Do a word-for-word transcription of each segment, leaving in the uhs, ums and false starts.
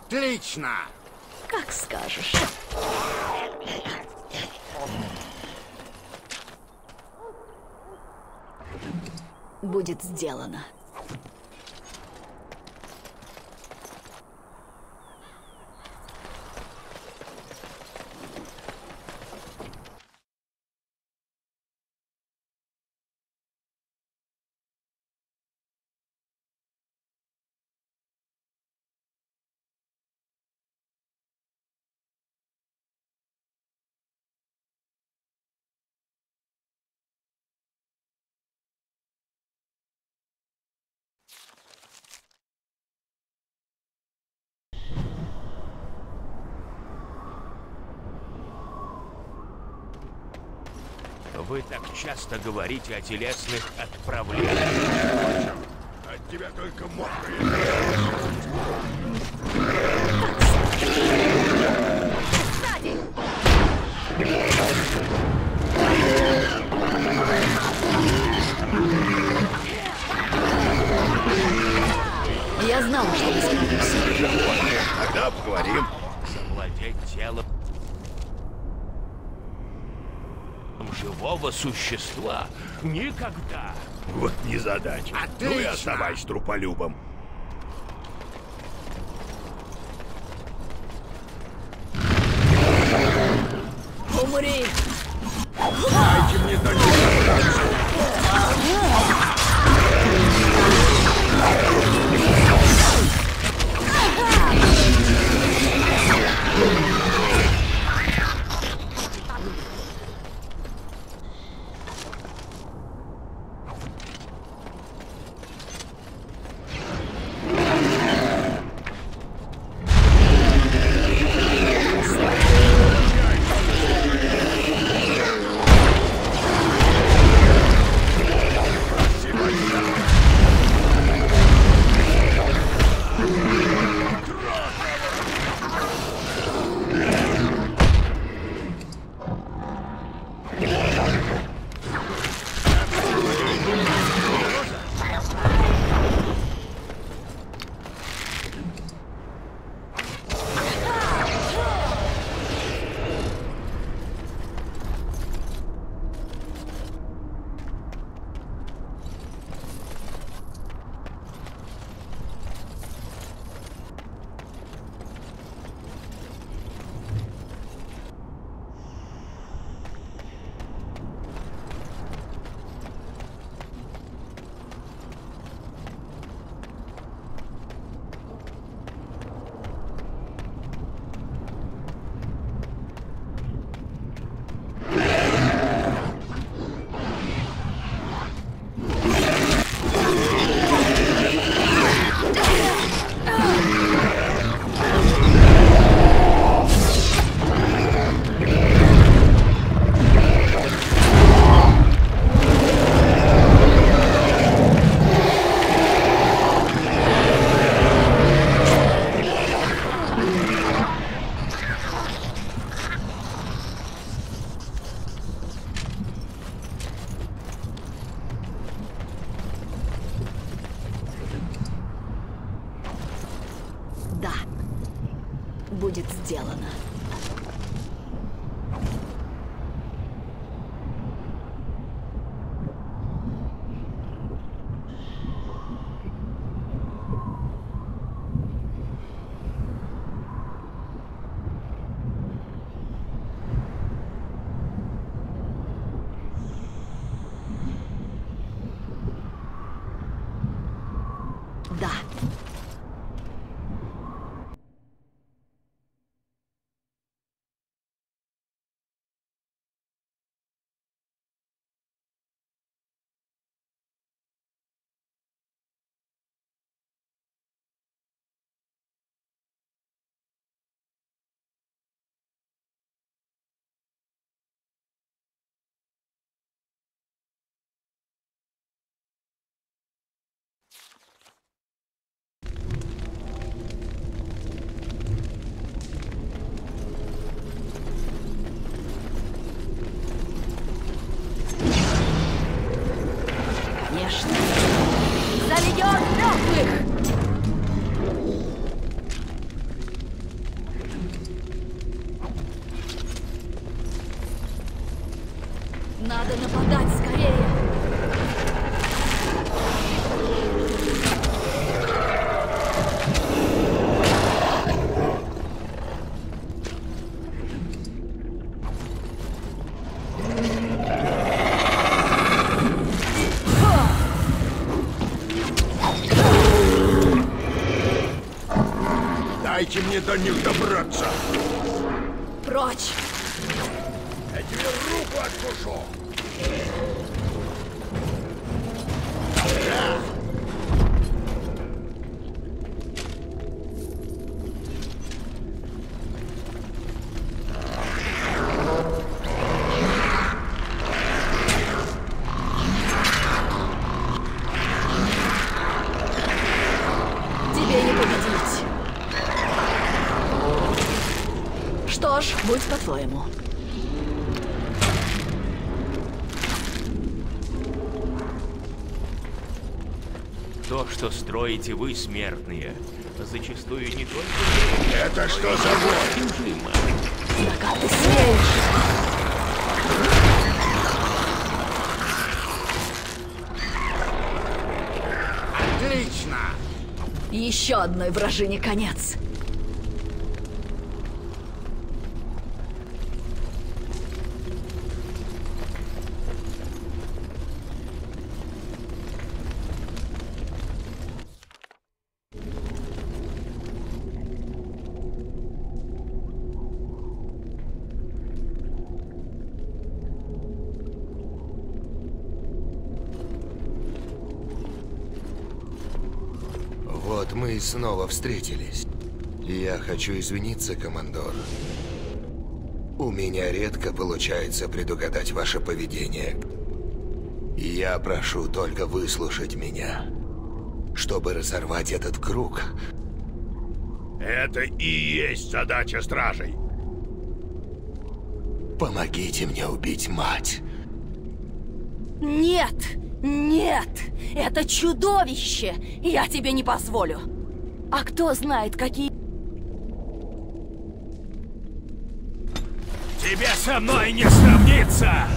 Отлично! Как скажешь. Будет сделано. Вы так часто говорите о телесных отправлениях. От тебя только мокрые. Сзади! Я знал, что не справлюсь. Тогда поговорим. Завладеть телом живого существа никогда. Вот незадача. Ну и Отлично. оставайся труполюбом. Умри! Дайте мне дать. Да. Будет сделано. Да. Конечно. Заведет мертвых! Дайте мне до них добраться. Прочь! Я тебе руку откушу. Тебе не победить. Что ж, будь по-твоему. То, что строите вы, смертные, зачастую не только Это что за вой? чужима. Да как ты смеешь? Отлично! Еще одной вражине конец. Вот мы и снова встретились. Я хочу извиниться, командор. У меня редко получается предугадать ваше поведение. Я прошу только выслушать меня. Чтобы разорвать этот круг, Это и есть задача стражей. помогите мне убить мать. Нет! Нет! Это чудовище! Я тебе не позволю! А кто знает, какие... Тебе со мной не сравнится!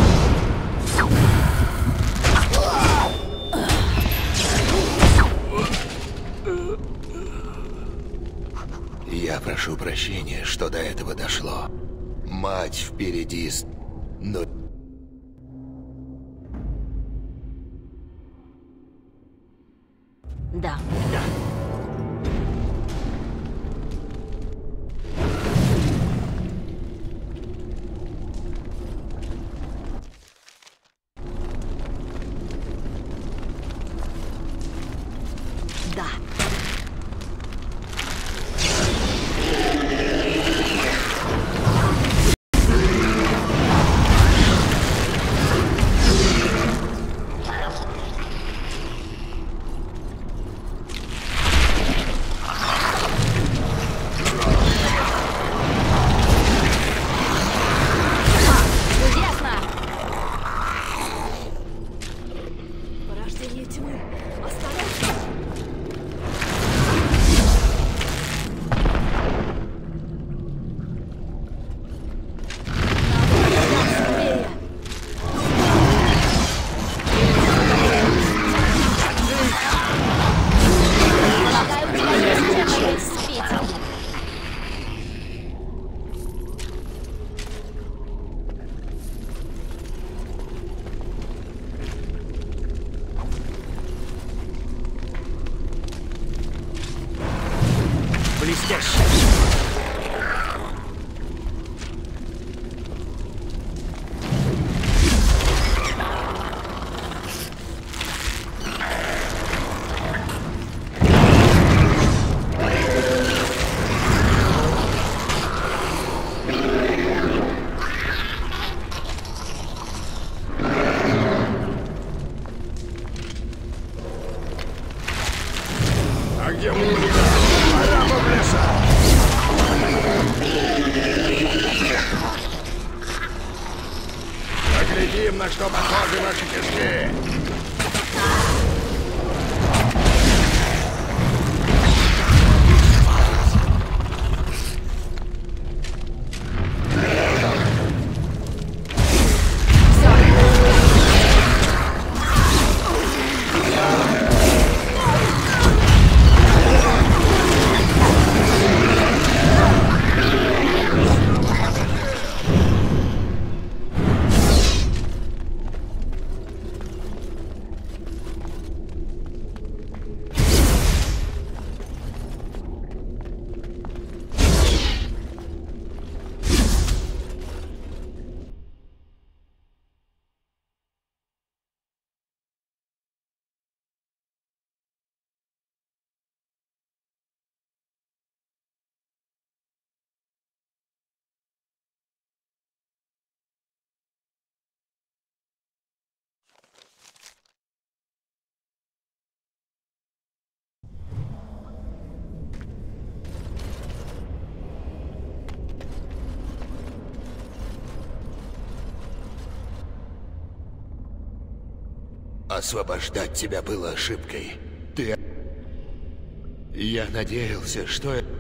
Я прошу прощения, что до этого дошло. Мать впереди, с- но... Да. Да. Чудесно! Порождение тьмы. Осторожно. Скорее. Полагаю, у тебя есть чем обесцветить. Блестяще! А где мы были? Прямо в леса! Поглядим, на что похожи наши кишки! Освобождать тебя было ошибкой. Ты... Я надеялся, что...